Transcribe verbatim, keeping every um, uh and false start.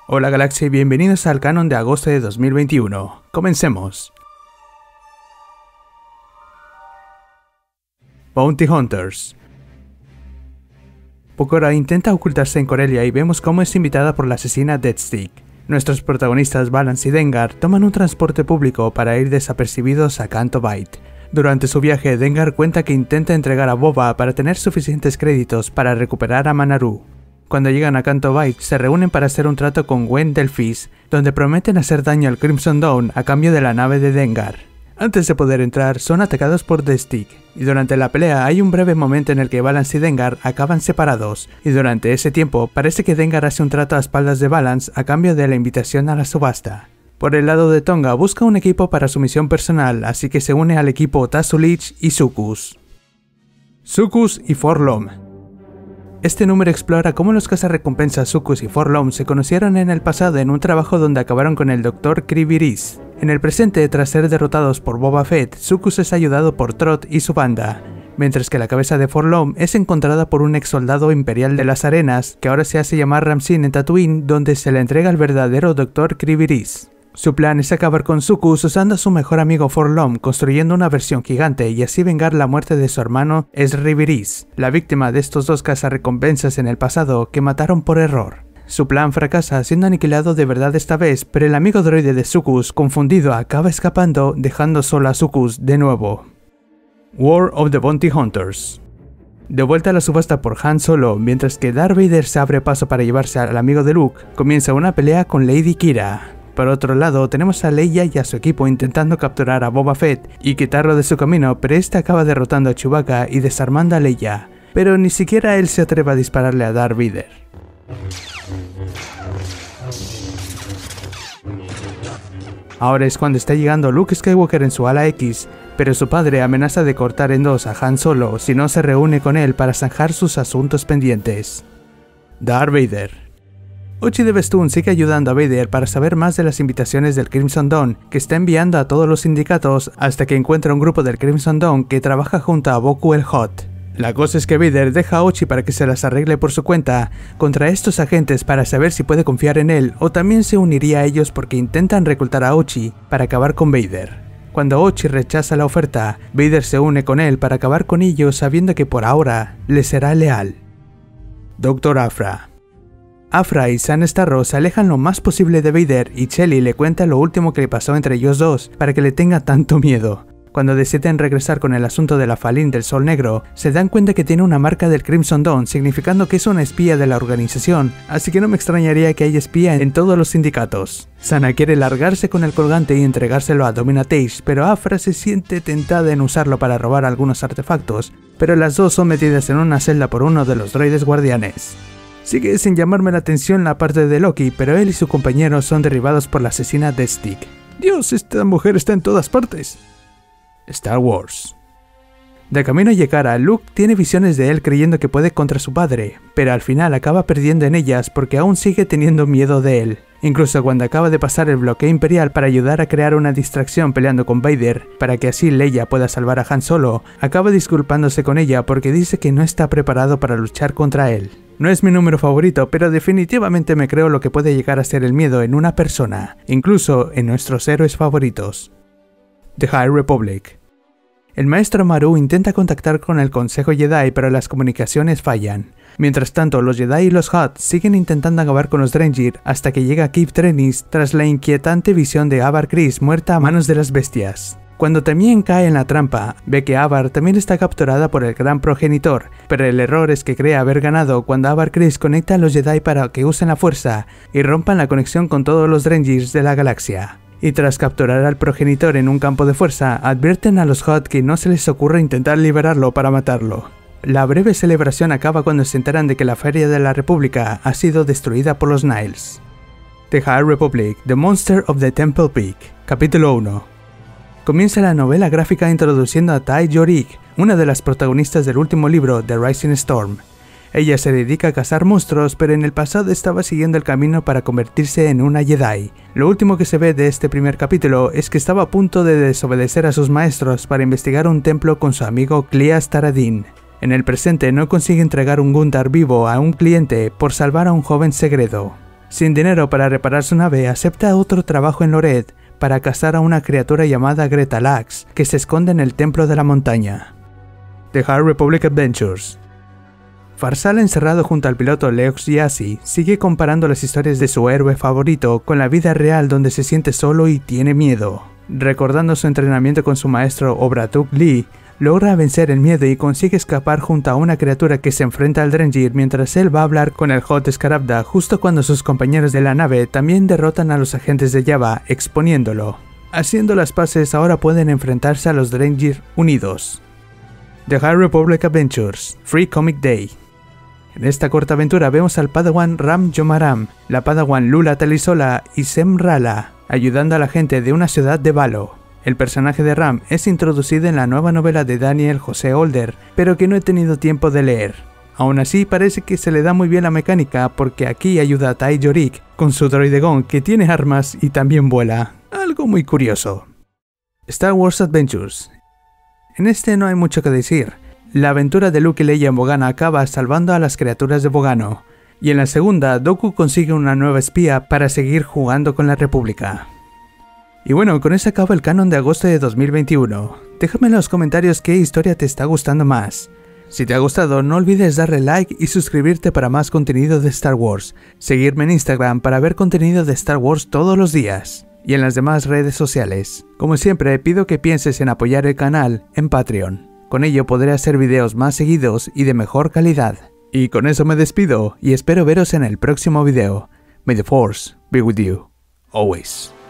Hola Galaxia y bienvenidos al canon de agosto de dos mil veintiuno. Comencemos. Bounty Hunters. Pokora intenta ocultarse en Corellia y vemos cómo es invitada por la asesina Deathstick. Nuestros protagonistas Balance y Dengar toman un transporte público para ir desapercibidos a Canto Bight. Durante su viaje, Dengar cuenta que intenta entregar a Boba para tener suficientes créditos para recuperar a Manaru. Cuando llegan a Canto Bight, se reúnen para hacer un trato con Gwen Delphis, donde prometen hacer daño al Crimson Dawn a cambio de la nave de Dengar. Antes de poder entrar, son atacados por Deathstick, y durante la pelea hay un breve momento en el que Balance y Dengar acaban separados, y durante ese tiempo parece que Dengar hace un trato a espaldas de Balance a cambio de la invitación a la subasta. Por el lado de Tonga busca un equipo para su misión personal, así que se une al equipo Tazulich y Sucus. Sucus y Forlom. Este número explora cómo los cazarrecompensas Sucus y Forlom se conocieron en el pasado en un trabajo donde acabaron con el doctor Kriviris. En el presente, tras ser derrotados por Boba Fett, Sucus es ayudado por Trott y su banda, mientras que la cabeza de Forlom es encontrada por un ex soldado imperial de las arenas que ahora se hace llamar Ramsin en Tatooine, donde se le entrega al verdadero doctor Kriviris. Su plan es acabar con Sucus usando a su mejor amigo Forlom, construyendo una versión gigante y así vengar la muerte de su hermano Esriviris, la víctima de estos dos cazarrecompensas en el pasado que mataron por error. Su plan fracasa siendo aniquilado de verdad esta vez, pero el amigo droide de Sucus, confundido, acaba escapando, dejando solo a Sucus de nuevo. War of the Bounty Hunters. De vuelta a la subasta por Han Solo, mientras que Darth Vader se abre paso para llevarse al amigo de Luke, comienza una pelea con Lady Qi'ra. Por otro lado, tenemos a Leia y a su equipo intentando capturar a Boba Fett y quitarlo de su camino, pero este acaba derrotando a Chewbacca y desarmando a Leia, pero ni siquiera él se atreve a dispararle a Darth Vader. Ahora es cuando está llegando Luke Skywalker en su ala X, pero su padre amenaza de cortar en dos a Han Solo si no se reúne con él para zanjar sus asuntos pendientes. Darth Vader. Ochi de Bestoon sigue ayudando a Vader para saber más de las invitaciones del Crimson Dawn, que está enviando a todos los sindicatos hasta que encuentra un grupo del Crimson Dawn que trabaja junto a Boku el Hot. La cosa es que Vader deja a Ochi para que se las arregle por su cuenta contra estos agentes para saber si puede confiar en él, o también se uniría a ellos porque intentan reclutar a Ochi para acabar con Vader. Cuando Ochi rechaza la oferta, Vader se une con él para acabar con ellos sabiendo que por ahora le será leal. Doctor Aphra. Aphra y San Starro se alejan lo más posible de Vader y Chelly le cuenta lo último que le pasó entre ellos dos para que le tenga tanto miedo. Cuando deciden regresar con el asunto de la Falin del Sol Negro, se dan cuenta que tiene una marca del Crimson Dawn, significando que es una espía de la organización, así que no me extrañaría que haya espía en todos los sindicatos. Sana quiere largarse con el colgante y entregárselo a Dominatage, pero Aphra se siente tentada en usarlo para robar algunos artefactos, pero las dos son metidas en una celda por uno de los droides guardianes. Sigue sin llamarme la atención la parte de Loki, pero él y su compañero son derribados por la asesina Deathstick. Dios, esta mujer está en todas partes. Star Wars. De camino a Yekara, Luke tiene visiones de él creyendo que puede contra su padre, pero al final acaba perdiendo en ellas porque aún sigue teniendo miedo de él. Incluso cuando acaba de pasar el bloqueo imperial para ayudar a crear una distracción peleando con Vader, para que así Leia pueda salvar a Han Solo, acaba disculpándose con ella porque dice que no está preparado para luchar contra él. No es mi número favorito, pero definitivamente me creo lo que puede llegar a ser el miedo en una persona, incluso en nuestros héroes favoritos. The High Republic. El maestro Maru intenta contactar con el Consejo Jedi, pero las comunicaciones fallan. Mientras tanto, los Jedi y los Hutt siguen intentando acabar con los Drengir hasta que llega Kip Trenis tras la inquietante visión de Avar Kriss muerta a manos de las bestias. Cuando también cae en la trampa, ve que Avar también está capturada por el gran progenitor, pero el error es que cree haber ganado cuando Avar Kriss conecta a los Jedi para que usen la fuerza y rompan la conexión con todos los Drengirs de la galaxia. Y tras capturar al progenitor en un campo de fuerza, advierten a los Hutt que no se les ocurra intentar liberarlo para matarlo. La breve celebración acaba cuando se enteran de que la Feria de la República ha sido destruida por los Niles. The High Republic, The Monster of the Temple Peak, capítulo uno. Comienza la novela gráfica introduciendo a Tai Yorik, una de las protagonistas del último libro, The Rising Storm. Ella se dedica a cazar monstruos, pero en el pasado estaba siguiendo el camino para convertirse en una Jedi. Lo último que se ve de este primer capítulo es que estaba a punto de desobedecer a sus maestros para investigar un templo con su amigo Clias Taradin. En el presente no consigue entregar un Guntar vivo a un cliente por salvar a un joven segredo. Sin dinero para reparar su nave, acepta otro trabajo en Lored para cazar a una criatura llamada Greta Lax, que se esconde en el templo de la montaña. The High Republic Adventures. Farsal, encerrado junto al piloto Leox Gyasi, sigue comparando las historias de su héroe favorito con la vida real, donde se siente solo y tiene miedo. Recordando su entrenamiento con su maestro Obratuk Lee, logra vencer el miedo y consigue escapar junto a una criatura que se enfrenta al Drengir, mientras él va a hablar con el Hot Scarabda justo cuando sus compañeros de la nave también derrotan a los agentes de Jabba, exponiéndolo. Haciendo las paces, ahora pueden enfrentarse a los Drengir unidos. The High Republic Adventures Free Comic Day. En esta corta aventura vemos al Padawan Ram Jomaram, la Padawan Lula Talisola y Sem Rala, ayudando a la gente de una ciudad de Valo. El personaje de Ram es introducido en la nueva novela de Daniel José Older, pero que no he tenido tiempo de leer. Aún así, parece que se le da muy bien la mecánica, porque aquí ayuda a Tai Yorik con su droide Gon, que tiene armas y también vuela. Algo muy curioso. Star Wars Adventures. En este no hay mucho que decir. La aventura de Luke y Leia en Bogano acaba salvando a las criaturas de Bogano, y en la segunda, Dooku consigue una nueva espía para seguir jugando con la República. Y bueno, con eso acaba el canon de agosto de dos mil veintiuno. Déjame en los comentarios qué historia te está gustando más. Si te ha gustado, no olvides darle like y suscribirte para más contenido de Star Wars, seguirme en Instagram para ver contenido de Star Wars todos los días, y en las demás redes sociales. Como siempre, pido que pienses en apoyar el canal en Patreon. Con ello podré hacer videos más seguidos y de mejor calidad. Y con eso me despido y espero veros en el próximo video. May the Force be with you, always.